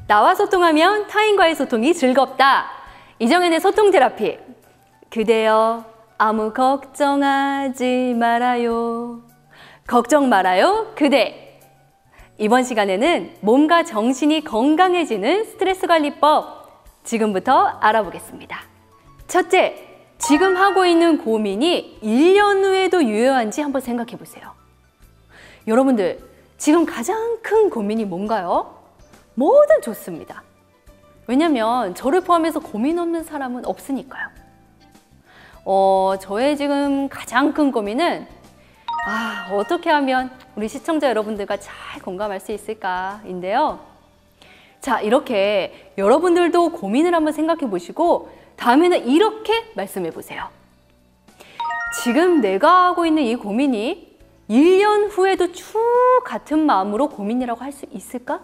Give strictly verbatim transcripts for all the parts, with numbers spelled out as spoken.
나와 소통하면 타인과의 소통이 즐겁다. 이정현의 소통 테라피. 그대여 아무 걱정하지 말아요. 걱정 말아요, 그대. 이번 시간에는 몸과 정신이 건강해지는 스트레스 관리법 지금부터 알아보겠습니다. 첫째, 지금 하고 있는 고민이 일 년 후에도 유효한지 한번 생각해 보세요. 여러분들, 지금 가장 큰 고민이 뭔가요? 뭐든 좋습니다. 왜냐면 저를 포함해서 고민 없는 사람은 없으니까요. 어, 저의 지금 가장 큰 고민은 아, 어떻게 하면 우리 시청자 여러분들과 잘 공감할 수 있을까인데요. 자, 이렇게 여러분들도 고민을 한번 생각해 보시고 다음에는 이렇게 말씀해 보세요. 지금 내가 하고 있는 이 고민이 일 년 후에도 쭉 같은 마음으로 고민이라고 할 수 있을까?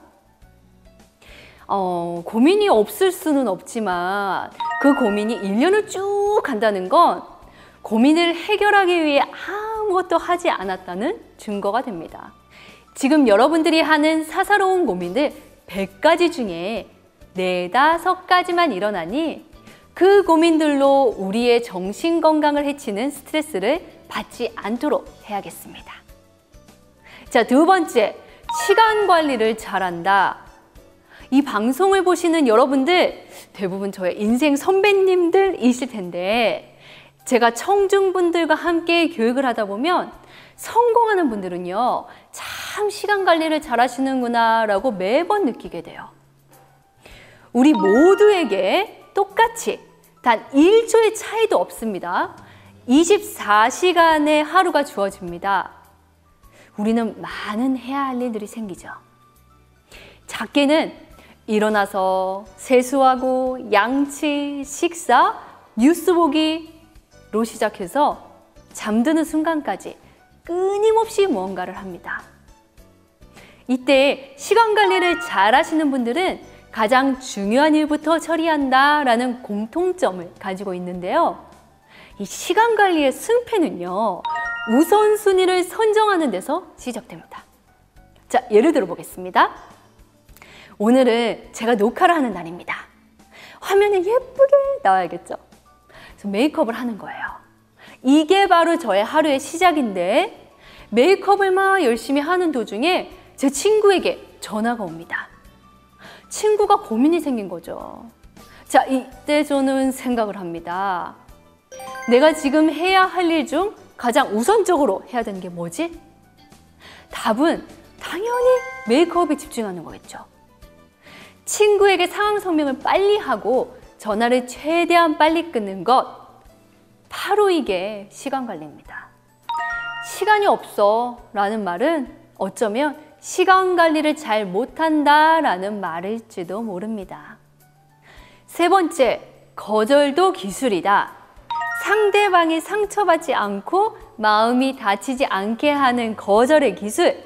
어, 고민이 없을 수는 없지만 그 고민이 일 년을 쭉 간다는 건 고민을 해결하기 위해 아무것도 하지 않았다는 증거가 됩니다. 지금 여러분들이 하는 사사로운 고민들 백 가지 중에 네다섯 가지만 일어나니 그 고민들로 우리의 정신 건강을 해치는 스트레스를 받지 않도록 해야겠습니다. 자, 두 번째, 시간 관리를 잘한다. 이 방송을 보시는 여러분들 대부분 저의 인생 선배님들이실 텐데 제가 청중분들과 함께 교육을 하다 보면 성공하는 분들은요, 참 시간 관리를 잘 하시는구나 라고 매번 느끼게 돼요. 우리 모두에게 똑같이 단 일 초의 차이도 없습니다. 이십사 시간의 하루가 주어집니다. 우리는 많은 해야 할 일들이 생기죠. 작게는 일어나서 세수하고 양치, 식사, 뉴스 보기로 시작해서 잠드는 순간까지 끊임없이 무언가를 합니다. 이때 시간 관리를 잘 하시는 분들은 가장 중요한 일부터 처리한다라는 공통점을 가지고 있는데요. 이 시간 관리의 승패는요, 우선순위를 선정하는 데서 시작됩니다. 자, 예를 들어 보겠습니다. 오늘은 제가 녹화를 하는 날입니다. 화면에 예쁘게 나와야겠죠? 그래서 메이크업을 하는 거예요. 이게 바로 저의 하루의 시작인데 메이크업을 막 열심히 하는 도중에 제 친구에게 전화가 옵니다. 친구가 고민이 생긴 거죠. 자, 이때 저는 생각을 합니다. 내가 지금 해야 할 일 중 가장 우선적으로 해야 되는 게 뭐지? 답은 당연히 메이크업에 집중하는 거겠죠. 친구에게 상황 설명을 빨리 하고 전화를 최대한 빨리 끊는 것, 바로 이게 시간 관리입니다. 시간이 없어 라는 말은 어쩌면 시간 관리를 잘 못한다 라는 말일지도 모릅니다. 세 번째, 거절도 기술이다. 상대방이 상처받지 않고 마음이 다치지 않게 하는 거절의 기술.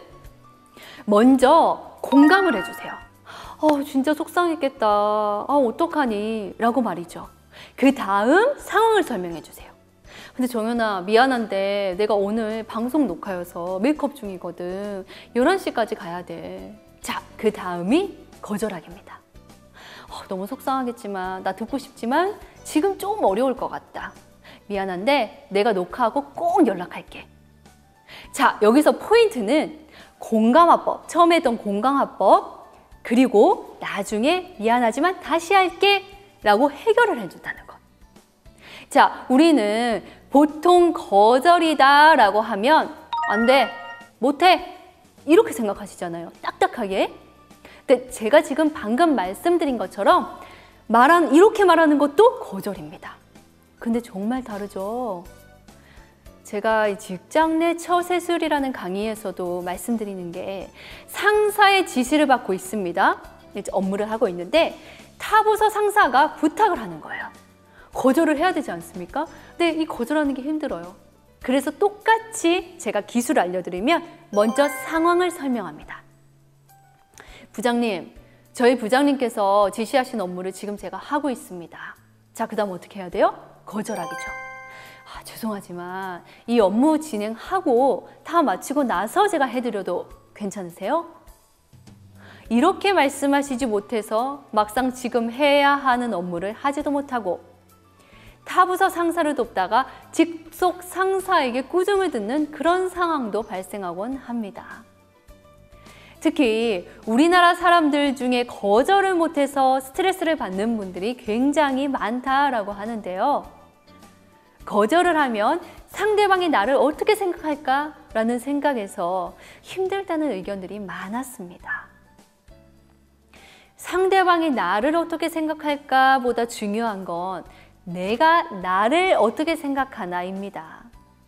먼저 공감을 해주세요. 어, 진짜 속상했겠다. 아, 어떡하니? 라고 말이죠. 그 다음 상황을 설명해 주세요. 근데 정연아, 미안한데 내가 오늘 방송 녹화여서 메이크업 중이거든. 열한 시까지 가야 돼. 자, 그 다음이 거절하기입니다. 어, 너무 속상하겠지만, 나 듣고 싶지만 지금 좀 어려울 것 같다. 미안한데 내가 녹화하고 꼭 연락할게. 자, 여기서 포인트는 공감화법, 처음에 했던 공감화법, 그리고 나중에 미안하지만 다시 할게 라고 해결을 해준다는 것. 자, 우리는 보통 거절이다 라고 하면 안 돼, 못해 이렇게 생각하시잖아요. 딱딱하게. 근데 제가 지금 방금 말씀드린 것처럼 말한, 이렇게 말하는 것도 거절입니다. 근데 정말 다르죠. 제가 직장 내 처세술이라는 강의에서도 말씀드리는 게 상사의 지시를 받고 있습니다. 업무를 하고 있는데 타부서 상사가 부탁을 하는 거예요. 거절을 해야 되지 않습니까? 근데 이 거절하는 게 힘들어요. 그래서 똑같이 제가 기술을 알려드리면 먼저 상황을 설명합니다. 부장님, 저희 부장님께서 지시하신 업무를 지금 제가 하고 있습니다. 자, 그 다음 어떻게 해야 돼요? 거절하기죠. 아, 죄송하지만 이 업무 진행하고 다 마치고 나서 제가 해드려도 괜찮으세요? 이렇게 말씀하시지 못해서 막상 지금 해야 하는 업무를 하지도 못하고 타부서 상사를 돕다가 직속 상사에게 꾸중을 듣는 그런 상황도 발생하곤 합니다. 특히 우리나라 사람들 중에 거절을 못해서 스트레스를 받는 분들이 굉장히 많다라고 하는데요. 거절을 하면 상대방이 나를 어떻게 생각할까? 라는 생각에서 힘들다는 의견들이 많았습니다. 상대방이 나를 어떻게 생각할까 보다 중요한 건 내가 나를 어떻게 생각하나입니다.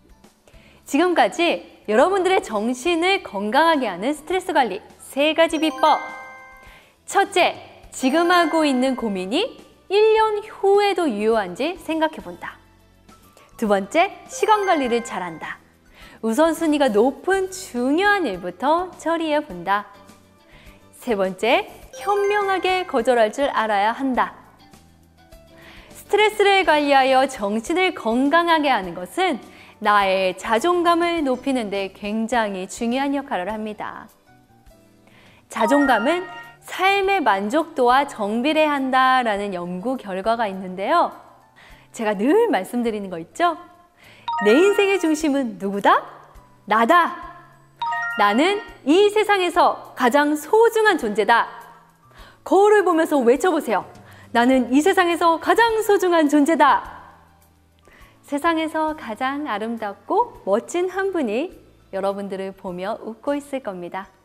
지금까지 여러분들의 정신을 건강하게 하는 스트레스 관리 세 가지 비법. 첫째, 지금 하고 있는 고민이 일 년 후에도 유효한지 생각해 본다. 두 번째, 시간 관리를 잘한다. 우선순위가 높은 중요한 일부터 처리해 본다. 세 번째, 현명하게 거절할 줄 알아야 한다. 스트레스를 관리하여 정신을 건강하게 하는 것은 나의 자존감을 높이는 데 굉장히 중요한 역할을 합니다. 자존감은 삶의 만족도와 정비례한다라는 연구 결과가 있는데요. 제가 늘 말씀드리는 거 있죠? 내 인생의 중심은 누구다? 나다! 나는 이 세상에서 가장 소중한 존재다. 거울을 보면서 외쳐보세요. 나는 이 세상에서 가장 소중한 존재다. 세상에서 가장 아름답고 멋진 한 분이 여러분들을 보며 웃고 있을 겁니다.